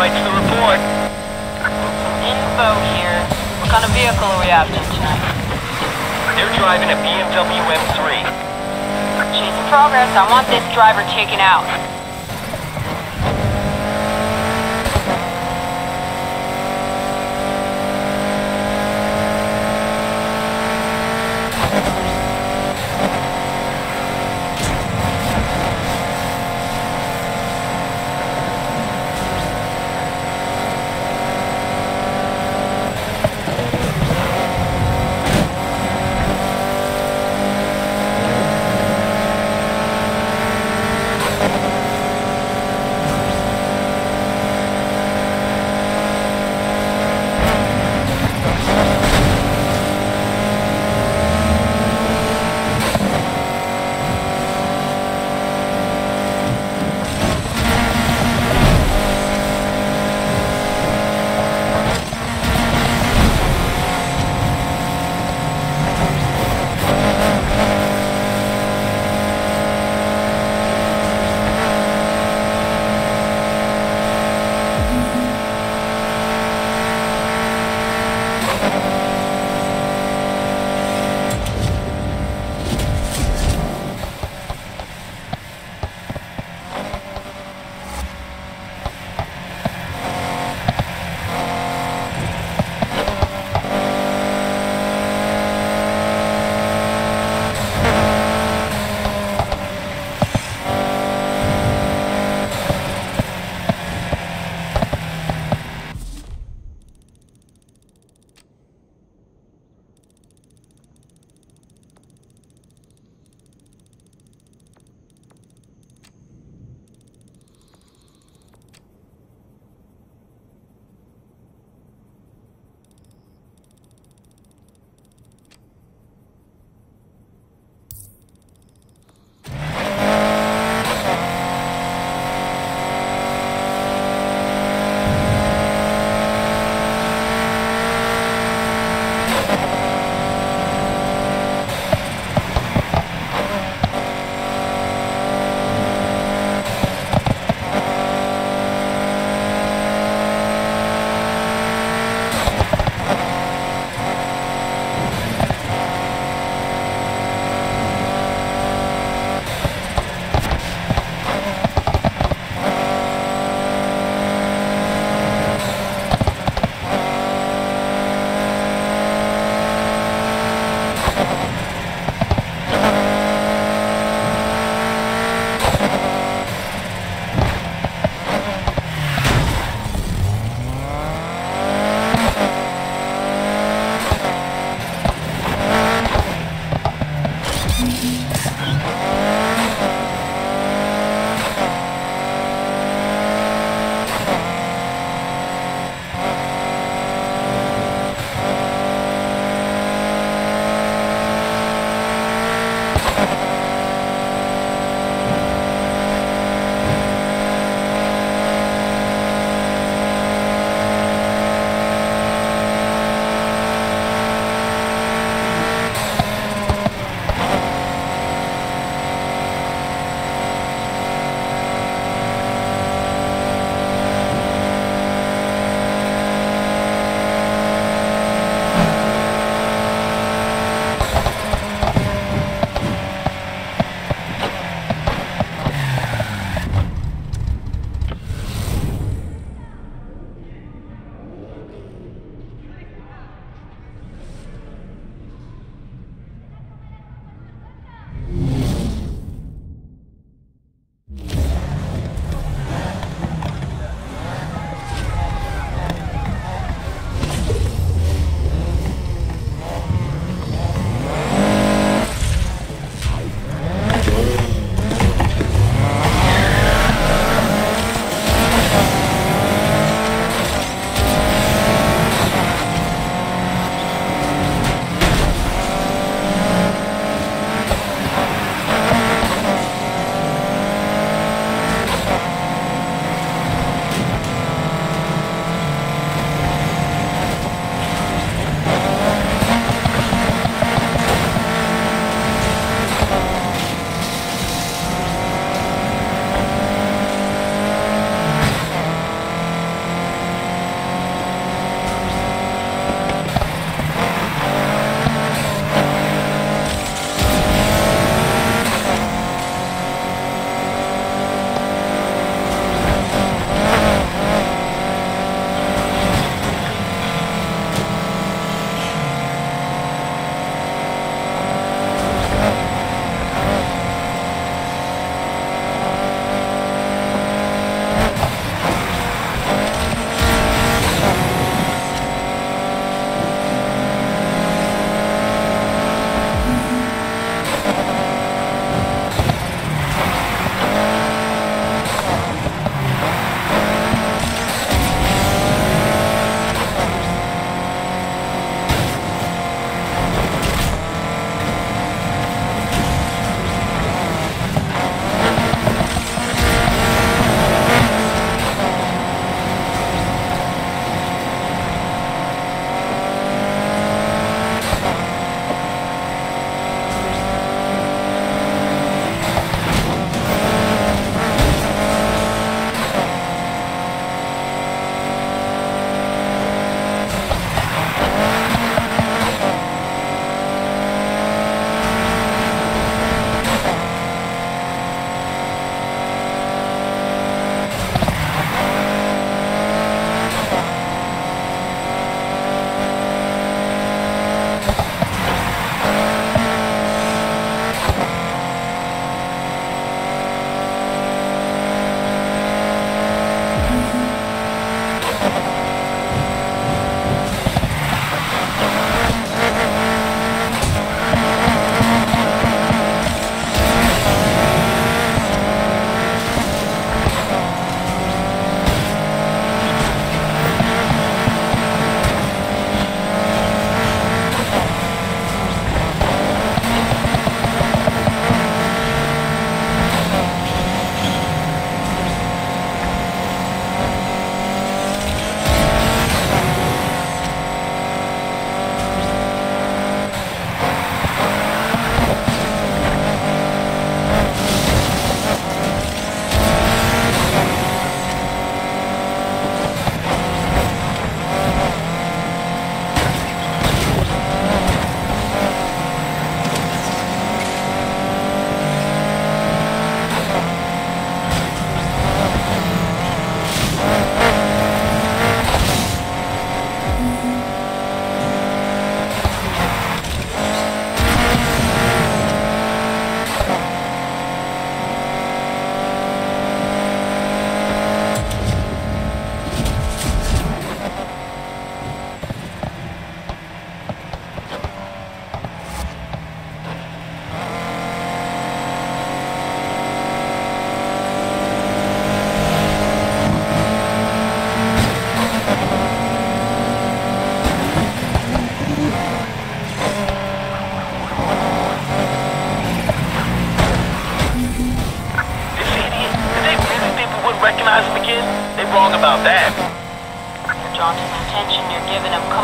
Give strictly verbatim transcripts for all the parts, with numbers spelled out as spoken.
right to the report. Some info here. What kind of vehicle are we after tonight? They're driving a B M W M three. Chasing progress. I want this driver taken out. Thank you.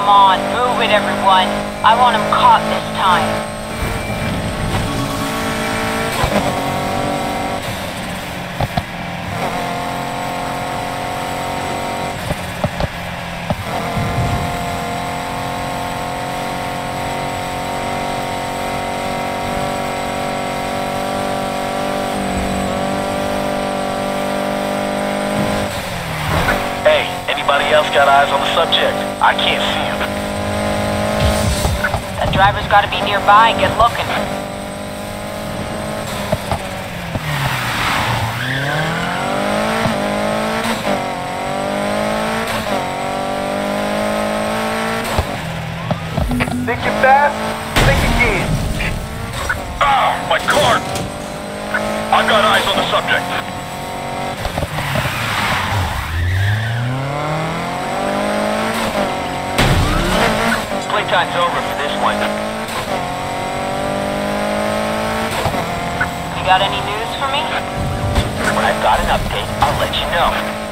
Come on, move it, everyone. I want him caught this time. Anybody else got eyes on the subject? I can't see him. That driver's gotta be nearby. Get looking. Thinking fast? Think again. Ah, my car! I've got eyes on the subject. Playtime's over for this one. You got any news for me? When I've got an update, I'll let you know.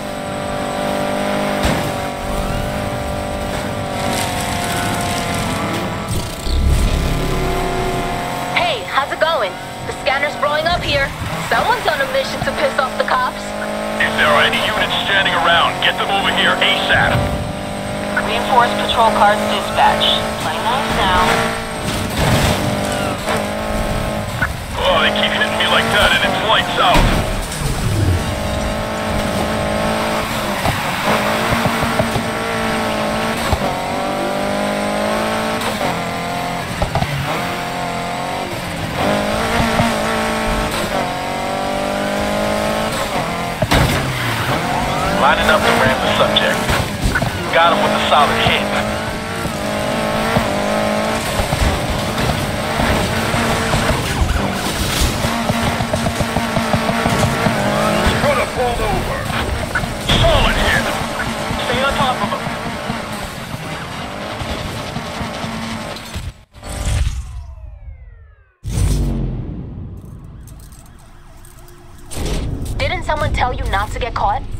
Hey, how's it going? The scanner's blowing up here. Someone's on a mission to piss off the cops. If there are any units standing around, get them over here ASAP. Reinforced patrol cars dispatch. Play nice now. Oh, they keep hitting me like that and it's lights out. Lining up to ram the subject. Got him with a solid hit. Could have pulled over. Solid hit. Stay on top of him. Didn't someone tell you not to get caught?